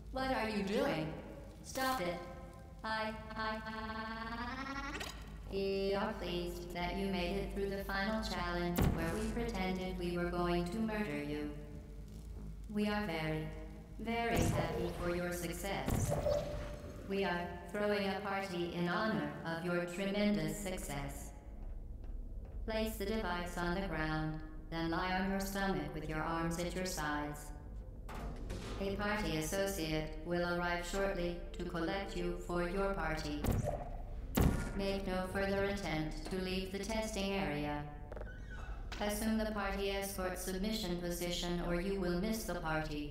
What are you doing? Stop it. We are pleased that you made it through the final challenge where we pretended we were going to murder you. We are very, very happy for your success. We are throwing a party in honor of your tremendous success. Place the device on the ground, then lie on your stomach with your arms at your sides. A party associate will arrive shortly to collect you for your party. Make no further attempt to leave the testing area. Assume the party escort submission position or you will miss the party.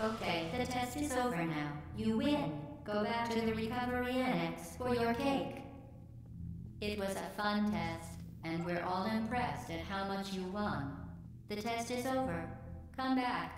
Okay, the test is over now. You win. Go back to the recovery annex for your cake. It was a fun test, and we're all impressed at how much you won. The test is over. Come back.